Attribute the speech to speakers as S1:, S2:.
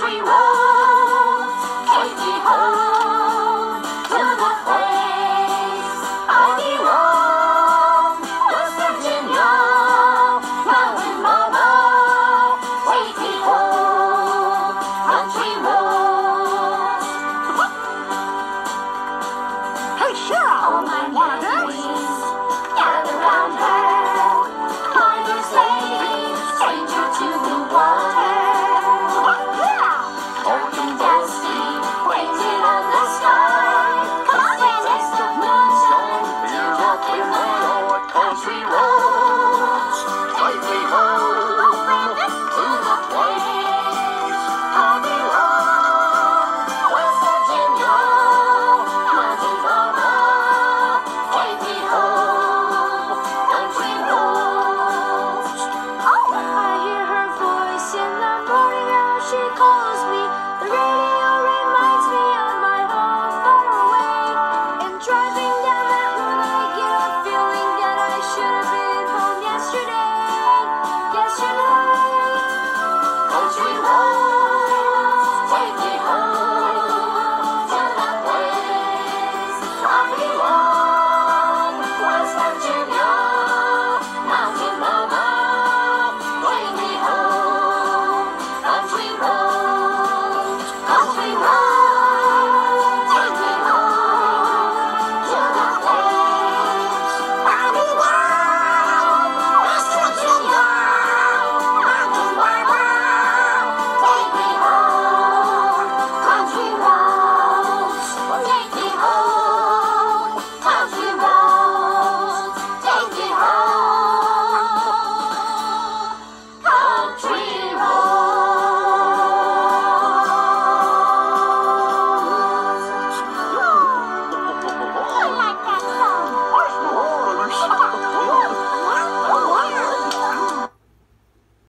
S1: country roads take me home to the place I belong. West Virginia, mountain mama, take me home, country roads.
S2: Hey, Cheryl,
S1: Oh, my
S2: wanna dance?
S1: memories gather round her. Miner's lady, stranger to the water. Dark and dusty, painted on the sky. Come on, the taste of moonshine, filled up with my country roads. Take me home to the place I belong. West Virginia, mountain mama, take me home, country roads. Oh, I hear her voice in the morning as she calls